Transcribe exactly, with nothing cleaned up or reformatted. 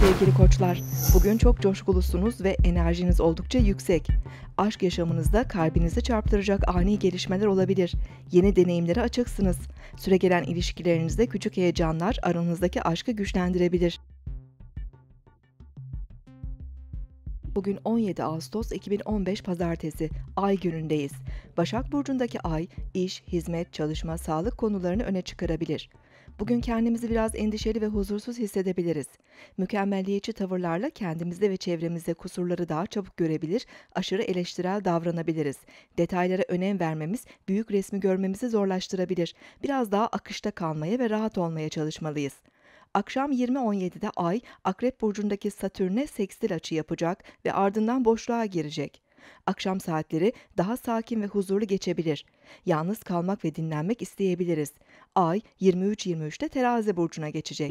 Sevgili koçlar, bugün çok coşkulusunuz ve enerjiniz oldukça yüksek. Aşk yaşamınızda kalbinizi çarptıracak ani gelişmeler olabilir. Yeni deneyimlere açıksınız. Süregelen ilişkilerinizde küçük heyecanlar aranızdaki aşkı güçlendirebilir. Bugün on yedi Ağustos iki bin on beş Pazartesi, Ay günündeyiz. Başak Burcu'ndaki Ay, iş, hizmet, çalışma, sağlık konularını öne çıkarabilir. Bugün kendimizi biraz endişeli ve huzursuz hissedebiliriz. Mükemmelliyetçi tavırlarla kendimizde ve çevremizde kusurları daha çabuk görebilir, aşırı eleştirel davranabiliriz. Detaylara önem vermemiz, büyük resmi görmemizi zorlaştırabilir. Biraz daha akışta kalmaya ve rahat olmaya çalışmalıyız. Akşam yirmi on yedide Ay, Akrep Burcu'ndaki Satürn'e sekstil açı yapacak ve ardından boşluğa girecek. Akşam saatleri daha sakin ve huzurlu geçebilir. Yalnız kalmak ve dinlenmek isteyebiliriz. Ay yirmi üç yirmi üçte Terazi Burcu'na geçecek.